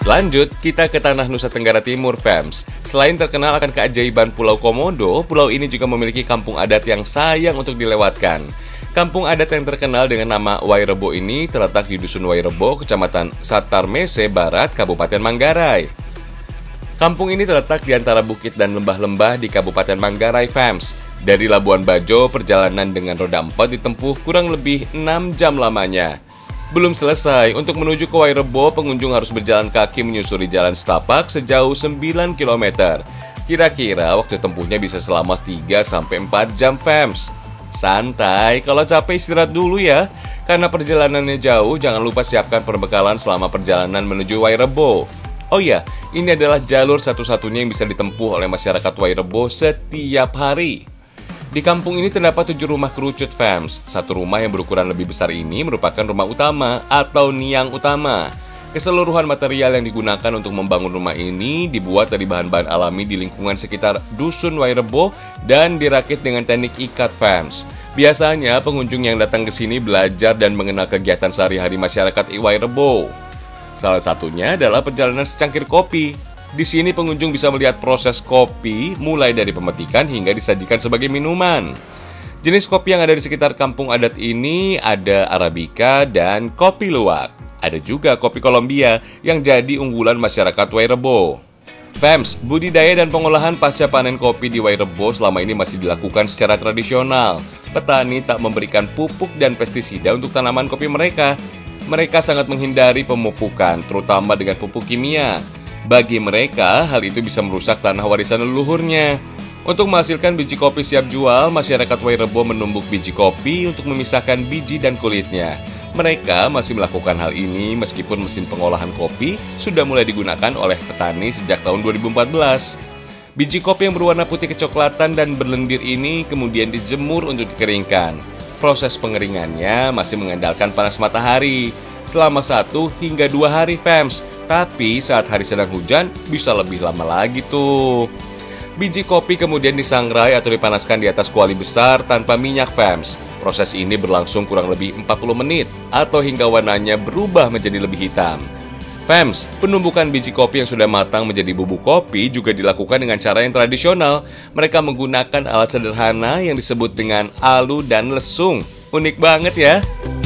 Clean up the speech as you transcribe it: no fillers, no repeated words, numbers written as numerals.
Lanjut, kita ke tanah Nusa Tenggara Timur, fams. Selain terkenal akan keajaiban Pulau Komodo, pulau ini juga memiliki kampung adat yang sayang untuk dilewatkan. Kampung adat yang terkenal dengan nama Wairebo ini terletak di Dusun Wairebo, Kecamatan Satarmese Barat, Kabupaten Manggarai. Kampung ini terletak di antara bukit dan lembah-lembah di Kabupaten Manggarai, fams. Dari Labuan Bajo, perjalanan dengan roda 4 ditempuh kurang lebih 6 jam lamanya. Belum selesai, untuk menuju ke Wairebo, pengunjung harus berjalan kaki menyusuri jalan setapak sejauh 9 km. Kira-kira waktu tempuhnya bisa selama 3-4 jam, fams. Santai, kalau capek istirahat dulu ya. Karena perjalanannya jauh, jangan lupa siapkan perbekalan selama perjalanan menuju Wairebo. Oh iya, ini adalah jalur satu-satunya yang bisa ditempuh oleh masyarakat Wairebo setiap hari. Di kampung ini terdapat 7 rumah kerucut, fams. Satu rumah yang berukuran lebih besar ini merupakan rumah utama atau niang utama. Keseluruhan material yang digunakan untuk membangun rumah ini dibuat dari bahan-bahan alami di lingkungan sekitar Dusun Wairebo dan dirakit dengan teknik ikat, fams. Biasanya pengunjung yang datang ke sini belajar dan mengenal kegiatan sehari-hari masyarakat Wairebo. Salah satunya adalah perjalanan secangkir kopi. Di sini pengunjung bisa melihat proses kopi mulai dari pemetikan hingga disajikan sebagai minuman. Jenis kopi yang ada di sekitar kampung adat ini ada Arabica dan kopi luwak. Ada juga kopi Kolombia yang jadi unggulan masyarakat Wairebo. Fams, budidaya dan pengolahan pasca panen kopi di Wairebo selama ini masih dilakukan secara tradisional. Petani tak memberikan pupuk dan pestisida untuk tanaman kopi mereka. Mereka sangat menghindari pemupukan, terutama dengan pupuk kimia. Bagi mereka, hal itu bisa merusak tanah warisan leluhurnya. Untuk menghasilkan biji kopi siap jual, masyarakat Wairebo menumbuk biji kopi untuk memisahkan biji dan kulitnya. Mereka masih melakukan hal ini meskipun mesin pengolahan kopi sudah mulai digunakan oleh petani sejak tahun 2014. Biji kopi yang berwarna putih kecoklatan dan berlendir ini kemudian dijemur untuk dikeringkan. Proses pengeringannya masih mengandalkan panas matahari selama 1 hingga 2 hari, fams. Tapi saat hari sedang hujan, bisa lebih lama lagi tuh. Biji kopi kemudian disangrai atau dipanaskan di atas kuali besar tanpa minyak, fams. Proses ini berlangsung kurang lebih 40 menit atau hingga warnanya berubah menjadi lebih hitam. Fams, penumbukan biji kopi yang sudah matang menjadi bubuk kopi juga dilakukan dengan cara yang tradisional. Mereka menggunakan alat sederhana yang disebut dengan alu dan lesung. Unik banget ya.